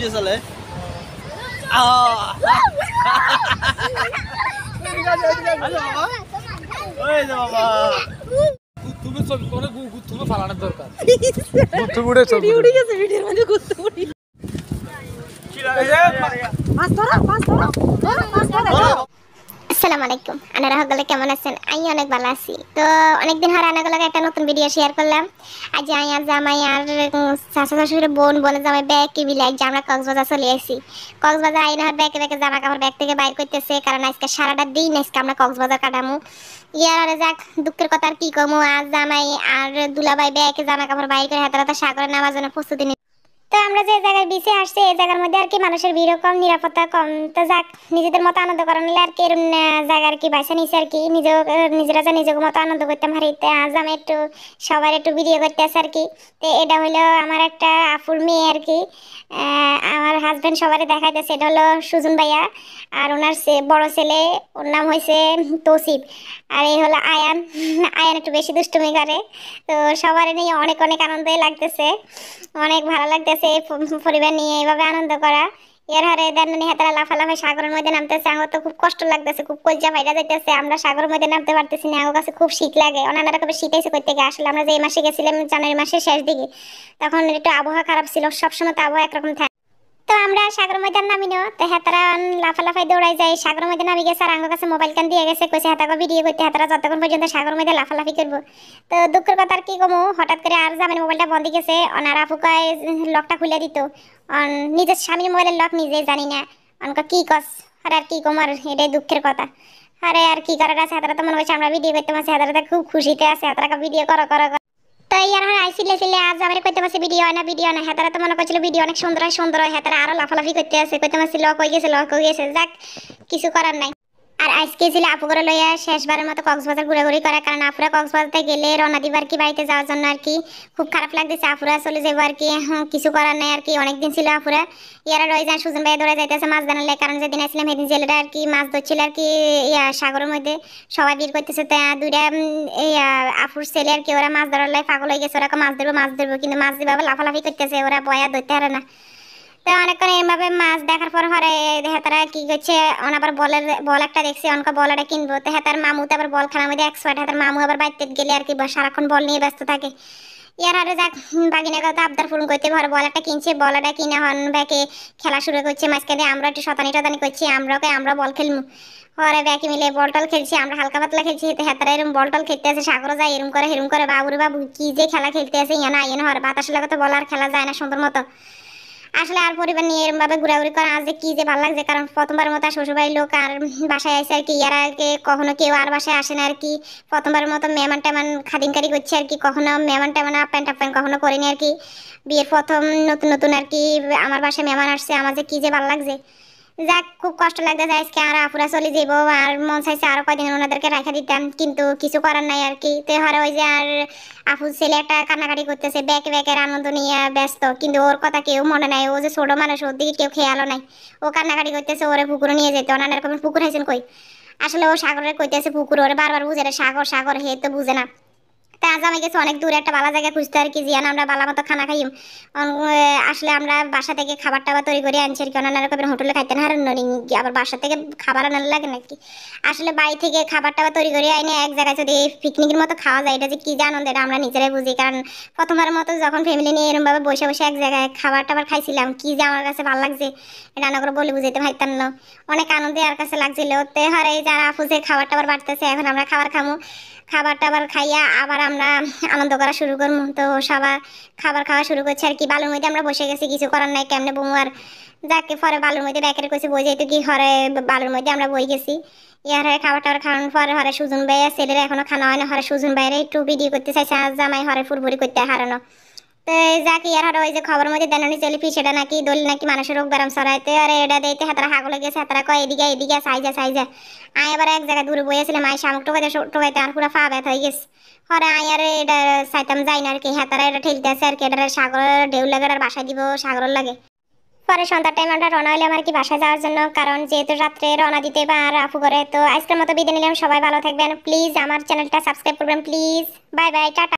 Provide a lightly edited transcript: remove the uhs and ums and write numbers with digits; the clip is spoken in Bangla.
যে চলে তুমি ছবি কোনে তুমি ফালানোর দরকার আসসালামু আলাইকুম আনারা সকলে কেমন আছেন? আমি অনেক ভালো আছি। তো অনেকদিন ধরে আনাগুলোকে একটা নতুন ভিডিও শেয়ার করলাম। আজ আয়া জামাই আর শাশু শাশুড়ি বোনের জামাই ব্যাগ কি মিলে আজ আমরা কক্সবাজার চলে আসি। কক্সবাজার আইন আর ব্যাগে ব্যাগে জামা কাপড় ব্যাগ থেকে বাইর করতেছে, কারণ আজকে সারাটা দিন আজকে আমরা কক্সবাজার কাটামু। ইয়ার যাক দুঃখের কথা আর কি কমু, আজ জামাই আর দুলাভাই ব্যাগে জামা কাপড় বাইর করে হাতে হাতে সাগরে নামার জন্য প্রস্তুতি। তো আমরা যে জায়গায় বিচে আসছি এই জায়গার মধ্যে আর কি মানুষের ভিড়ও কম, নিরাপত্তা কম। তো যাক নিজেদের মতো আনন্দ করা নিলে আর কি এরকম জায়গা আর কি বাইসা নিছে আর কি নিজেরা যা নিজের মতো আনন্দ করতাম হারিতে। আজ আমি একটু সবার একটু ভিডিও করতে আসি আর কি। তো এটা হলো আমার একটা আপুর মেয়ে আর কি। আমার হাজব্যান্ড সবারই দেখাইতেছে, এটা হলো সুজন ভাইয়া আর ওনার বড় ছেলে, ওর নাম হয়েছে তৌসিফ। আর এই হলো আয়ান। আয়ান একটু বেশি দুষ্টুমি করে। তো সবার নিয়ে অনেক অনেক আনন্দই লাগতেছে, অনেক ভালো লাগতেছে পরিবার নিয়ে এইভাবে আনন্দ করা। এর হারে দান্ডানি হাতারা লাফালাফি সাগরের মধ্যে নামতেছে, আমার তো খুব কষ্ট লাগতেছে, খুব কলজা ভাইরা যাইতেছে। আমরা সাগরের মধ্যে নামতে পারতেছি না, আমার কাছে খুব শীত লাগে। অন্যান্যরা কবে শীত এসে করতে গিয়ে আসলে আমরা যে এই মাসে গেছিলাম জানুয়ারি মাসের শেষ দিকে, তখন একটু আবহাওয়া খারাপ ছিল, সবসময় তো আবহাওয়া একরকম থাকে। তো আমরা সাগর ময়দান নামিনো, তো হেতারা লাফালাফাই দৌড়াই যায়। সাগর ময়দান নামি গেছে আর আমার কাছে মোবাইল কান দিয়ে গেছে, কইছে হেতাকে ভিডিও করতে, হেতারা যতক্ষণ পর্যন্ত সাগর ময়দান লাফালাফি করবো। তো দুঃখের কথা আর কি কমু, হঠাৎ করে আর জামাইয়ের মোবাইলটা বন্ধ গেছে। অনার আপুকায় লকটা খুলে দিত, নিজের স্বামীর মোবাইলের লক নিজেই জানি না। অনকা কি কস আর কি কম, আর এটাই দুঃখের কথা। আরে আর কি করার আছে, হেতারা তো মনে করছে আমরা ভিডিও করতে পারছি, হেতারা খুব খুশিতে আছে, হেতারা ভিডিও করো করো। তো ইয়ার আইসিলে আজ আমার কইতে পারছি ভিডিও হয় না ভিডিও না। হেতারা তো মনে করছিল ভিডিও অনেক সুন্দর হয় সুন্দর হয়, হেতারা আরো লাফালাফি করতে আছে, কইতে পারছি লক হয়ে গেছে। যাক কিছু করার নাই। আর আজকে ছিল আপু করে লইয়া শেষবারের মতো কক্সবাজার ঘোরাঘুরি করা, কারণ আপুরা কক্সবাজারতে গেলে রওনা দিবার কি বাড়িতে যাওয়ার জন্য আর কি খুব খারাপ লাগতেছে। আপুরা চলে যাবো আর কি, কিছু করার নাই আর কি। অনেকদিন ছিল আপুরা ইয়ারা রয়ে যায়। সুজন ভাই দৌড়ে যাইতেছে মাছ জানালে, কারণ যেদিন আসলাম সেদিন জেলেরা আর কি মাছ ধরছিল আর কি সাগরের মধ্যে, সবাই ভিড় করতেছে। তো দুইটা আপুর ছেলে আর কি, ওরা মাছ ধরার লাই পাগল হয়ে গেছে, ওরা মাছ ধরবো কিন্তু মাছ দিবে লাফালাফি করতেছে, ওরা বয়া ধরতে পারে না। তো অনেকক্ষণ এভাবে মাছ দেখার পর হরে হেতারা কি করছে, আবার বল একটা দেখছে, অনকা বল এটা কিনবো। তো হেতার মামু তো আবার বল খেলার মধ্যে এক্সপার্ট, হেতার মামু আবার বাইতে গেলে আর কি সারাক্ষণ বল নিয়ে ব্যস্ত থাকে। ইয়ার আরে যাক বাগিনা কথা আবদার পূরণ করতে ঘরে বল একটা কিনছে, বল এটা কিনে হন ব্যাকে খেলা শুরু করছে। মাঝখানে আমরা একটু শতানি করছি, আমরা বল খেলবো। হরে ব্যাকে মিলে বল টল খেলছি, আমরা হালকা পাতলা খেলছি। হেতারা এরকম বল টল খেলতে আছে, সাগরও যায় এরম করে বাবুরে বাবু কি যে খেলা খেলতে আছে ইয়ে না হরে বাতাসের লাগে তো বল আর খেলা যায় না সুন্দর মতো। আসলে আর পরিবার নিয়ে এরকম ভাবে ঘোরাঘুরি করা আজ কি যে ভালো লাগছে, কারণ প্রথমবার মতো শ্বশুরবাড়ির লোক আর বাসায় আসে আর কি। ইয়ারা আগে কখনো কেউ আর বাসায় আসে না আর কি, প্রথমবারের মতো মেহমান টেমান খাদিমকারি করছে আর কি। কখনো মেহমান টেমান আপ্যায়ন টাপ্যায়ন কখনো করিনি আর কি। বিয়ের প্রথম নতুন নতুন আর কি আমার বাসায় মেহমান আসছে, আমার যে কি যে ভালো লাগছে। যাক খুব কষ্ট লাগতেছে আজকে, আর আপুরা চলে যাবো, আর মন চাইছে আরো কয়দিন ওনাদেরকে রাখা দিতাম, কিন্তু কিছু করার নাই আর কি। তো হরে ওই যে আর আপুর ছেলে একটা কান্নাকাটি করতেছে, ব্যাকের আনন্দ নিয়ে ব্যস্ত, কিন্তু ওর কথা কেউ মনে নাই। ও যে ছোট মানুষ, ওর দিকে কেউ খেয়ালও নাই। ও কান্নাকাটি করতেছে, ওরে পুকুরে নিয়ে যেতে। ওনাদের কবে পুকুর হাইছেন কই, আসলে ও সাগরের কইতেছে পুকুর, ওরে বারবার বুঝে রে সাগর হে তো বুঝে না। তা আজ আমি গেছি অনেক দূরে একটা ভালো জায়গায় খুঁজতে আর কি, জিয়ান আমরা ভালো মতো খানা খাই। আসলে আমরা বাসা থেকে খাবার টাবার তৈরি করে আনছি আর কি। অন্যান্য হোটেলে খাইতে না হারেন আবার বাসা থেকে খাবার আনার লাগে নাকি। আসলে বাড়ি থেকে খাবার টাবার তৈরি করে আইনে এক জায়গায় যদি পিকনিকের মতো খাওয়া যায়, এটা যে কি যে আনন্দ এটা আমরা নিজেরাই বুঝি। কারণ প্রথমবারের মতো যখন ফ্যামিলি নিয়ে এরমভাবে বসে বসে এক জায়গায় খাবার টাবার খাইছিলাম, কি যে আমার কাছে ভালো লাগছে এটা না করে বলে বুঝাইতে পারতাম না। অনেক আনন্দে আর কাছে লাগছিল। তে হারে যারা আপু যে খাবার টাবার বাড়তেছে, এখন আমরা খাবার খামো, খাবার টাবার খাইয়া আবার আমরা আনন্দ করা শুরু করবো। তো সবাই খাবার খাওয়া শুরু করছে আর কি। বালুর মধ্যে আমরা বসে গেছি, কিছু করার নাই, কেমনে বমু আর। যাকে পরে বালুর মধ্যে ব্যাকের কইছে বই যাইতো কি, হরে বালুর মধ্যে আমরা বই গেছি। ইয়ার হরে খাবার টাবার খাওয়ানোর পরে হরে সুজন ভাইয়া ছেলেরা এখনো খানা হয় না, হরে সুজন ভাইয়ের একটু ভিডিও করতে চাইছে, আজ জামাই হরে ফুরফুরি করতে হারানো। তো যাকে ইয়ার হরে ওই যে খবরের মধ্যে দেনানি জেলিফিশ এটা নাকি দলি নাকি মানুষের রোগ ব্যারাম ছড়াইতে, আর এটা দিতে হাতারা হাগলে গেছে, হাতারা কয় এদিকে সাইজা। আয় আবার এক জায়গায় দূরে বইয়েছিলাম, আয় শামুক টোকাইতে আর পুরো ফা ব্যথা হয়ে গেছে। হরে আয় আর এটা চাইতাম যাই না আর কি। হাতারা এটা ঠেলতে আছে আর কি, এটা সাগরের ঢেউ লাগে আর বাসায় দিব সাগরের লাগে। পরে সন্ধ্যার টাইম আমরা রওনা হইলাম আর কি বাসায় যাওয়ার জন্য, কারণ যেহেতু রাত্রে রওনা দিতে বা আর আপু করে। তো আজকের মতো বিদায় নিলাম, সবাই ভালো থাকবেন, প্লিজ আমার চ্যানেলটা সাবস্ক্রাইব করবেন প্লিজ। Bye bye, tata.